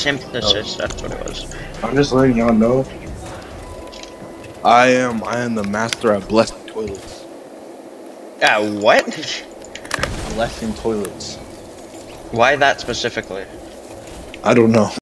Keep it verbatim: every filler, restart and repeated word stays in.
Synthesis, that's what it was. I'm just letting y'all know. I am I am the master at blessing toilets. Uh, what? Blessing toilets. Why that specifically? I don't know.